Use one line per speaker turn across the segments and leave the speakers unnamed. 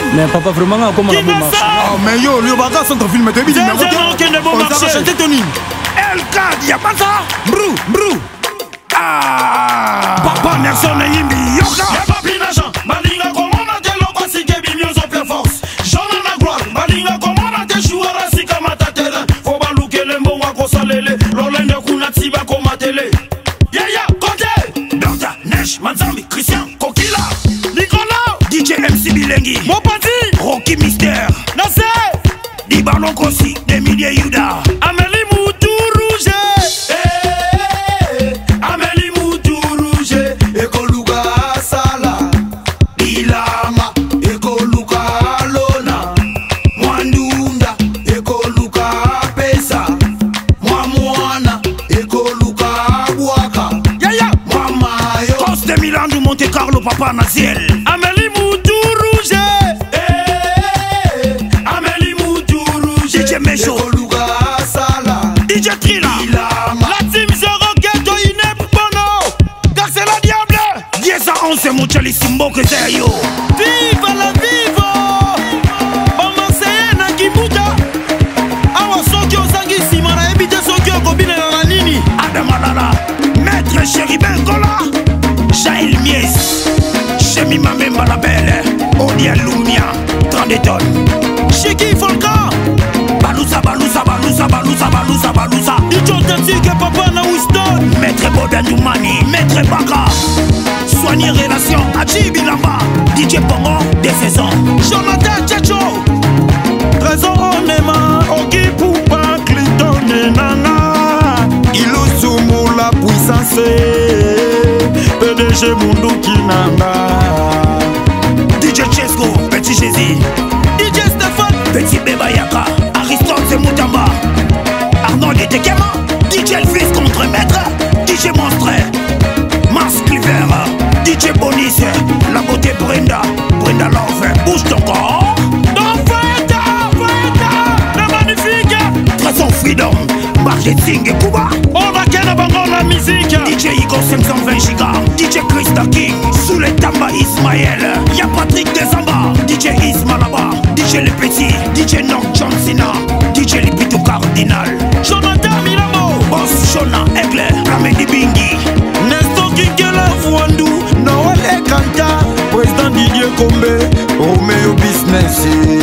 Mais papa, vraiment, comment on a marché?
Ah, mais yo, le bagage sont en film, t'es bien, mais
on va chanter Tony.
El Kadia, Bata, Brou, Brou. Ah, Papa Nelson Yimbi, Yoka.
Y'a pas plus d'argent, Malinga, comment on a tel logo, si t'es bien, on fait force. J'en ai la gloire, Malinga, comment on a tel joueur, si comme à ta terre. Faut pas louquer les mots à Kosalele, l'Olende Kunatiba comme à télé. Yaya, Côté, Berta, Neige, Manzambi, Christian, Kokila, Nicolas, DJ MC Bilengi,
Mopati,
Rocky Mister,
Nassé,
Dibalon Kossi, Emilie Yuda,
Amélie Moutou Rouge.
Amélie Moutou Rouge, Ekoluka Sala, Ilama, Ekoluka Lona, Mwandunda, Ekoluka Pesa, Mwamwana, Ekoluka Bwaka,
Yaya,
Mwamayo,
Cos de Milan du Monte Carlo, Papa Naziel.
Amélie Moutou Rouge.
Amélie Moutou Rouge,
DJ Mecho,
Ekoluka Sala,
DJ Trilla,
Ilama,
La team Zero Ghetto Inep Bono. Car c'est la diable.
10 à 11, Mouchali Simbo que c'est yo.
Vive la vivo. Bamanseye na Kibuta. Awa soki ozangi sima na ebite soki okobine na la nini.
Adamalala, Maître Chéribin Gola, Jaël Mies, Chemi Mamemba la Belle, Odia Lumia, 30 tonnes.
Chiki Volcan.
Balousa, Balousa, Balousa, Balousa, Balousa, Balousa.
DJ authentique papa na Winston.
Maître Bodan Doumani, Maître Baka, Soigner Relation, Adji Bilamba, DJ Pongo, des saisons.
Jonathan Tchatcho. Trésor Onema. Oki Poupa Clinton et Nana.
Ilusumu la puissance, PDG Mundu Kinanga.
DJ Chesco, Petit Jésus,
DJ Stéphane.
Petit Bebayaka, Aristote Zemutamba, Arnold Etekema, DJ Elvis contre-maître, DJ Monstre, Mars Cliver, DJ Bonis, La Beauté Brenda, Brenda Love, bouge ton corps,
Le magnifique.
Trésor Freedom, Marketing et Kuba,
On va qu'elle abandonne la musique.
DJ Igor 520 Giga, DJ Christa King, Soule Tamba Ismaël, Y'a Patrick Desamba, DJ Isma là-bas, DJ Le Petit, DJ Nong John Cena, DJ Lipito Cardinal,
Jonathan Milamo.
Boss Shona Aigle, Ramedi Bingi,
Nestor Kikela Fouandou, Noël Kanta, Président Didier Kombe, Romeo Business.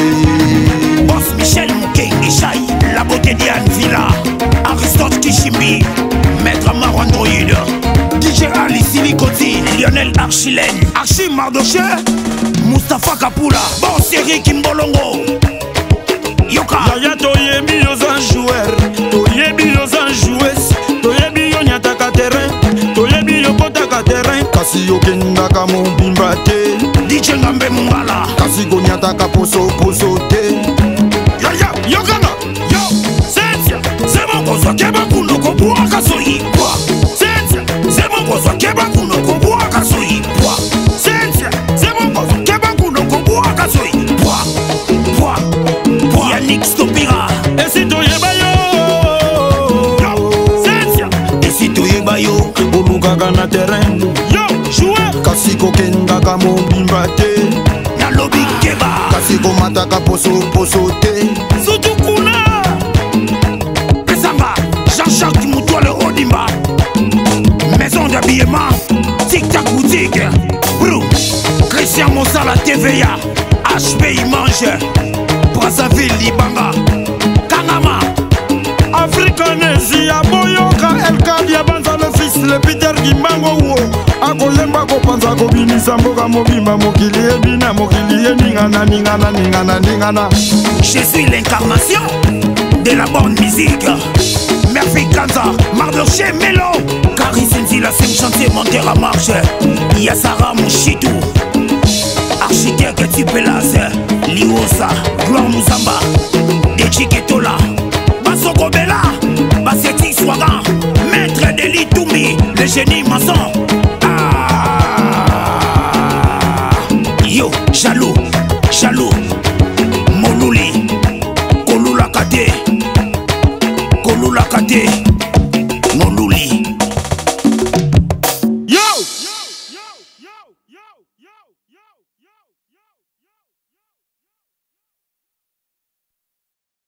Boss Michel Mukengi Chai, La Beauté Diane Villa, Aristote Kishimi, Maître Amaro Android, DJ Ali Silikoti, Lionel Archilène, Archie Mardoché, Mustapha Kapula, Boss Eric Kimbolongo, Yoka,
Yaya toyebi yoza joueur, toyebi yoza joueuse, toyebi yo nyataka terrain, toyebi yo kotaka terrain, kasi yokendaka mobimba te,
DJ Ngambe Mungala,
kasi konyataka poso te.
Yaya, Yokana, Yo, Sentia, Zemo Kozwa Keba Kuno Kobuaka Soyi, Kwa, Sentia, Zemo Kozwa Keba Kuno Kobuaka Soyi, Kwa, Sentia, Zemo Kozwa Keba Kuno Kobuaka Soyi, Kwa, Yannick Stopira,
Et si tu es bayo.
Sentia,
Et si toyeba yo, olukaka na terrain,
Yo, joueur.
kasi kokendaka mobimba te,
Nalobi Keba,
kasi komataka poso te.
Surtout Kuna.
Pesamba, Jean-Jacques Moutouale Odimba, Maison d'habillement, Tic Tac Boutique, Brou, Christian Monsala TVA, HB Mange, Brazzaville Libanga, Kanama,
Africanesi aboyoka elkadia banza le fils le Peter Gimbango wo akolemba kopanza kobinisa mboka mobimba mokili ebina mokili ningana.
je suis l'incarnation de la bonne musique. Murphy Kanza, Mardoché Melo, Caris Nzila, 5 chantiers monter à marche. Yassara Mouchitou, architecte Tipelas, Liwosa, Gloire Mouzamba, Dechiketola, Basoko Bella, Basseti Swagan, Maître Deli Toumi, le génie